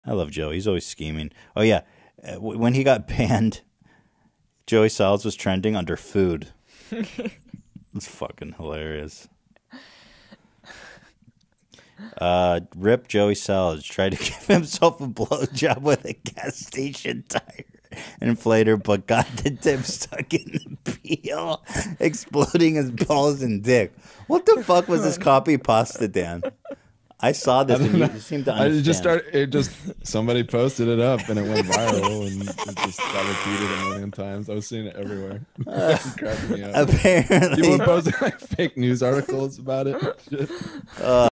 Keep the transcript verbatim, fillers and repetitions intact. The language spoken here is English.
I love Joey. He's always scheming. Oh yeah, uh, w- when he got banned, Joey Salads was trending under food. It's fucking hilarious. Uh, Rip Joey Salads tried to give himself a blowjob with a gas station tire inflator, but got the tip stuck in the peel, exploding his balls and dick. What the fuck was this copy pasta, Dan? I saw this and you seemed to understand. I just started. It just somebody posted it up and it went viral and it just got repeated a million times. I was seeing it everywhere. Uh, Cracking me up. Apparently, People posting like fake news articles about it. uh,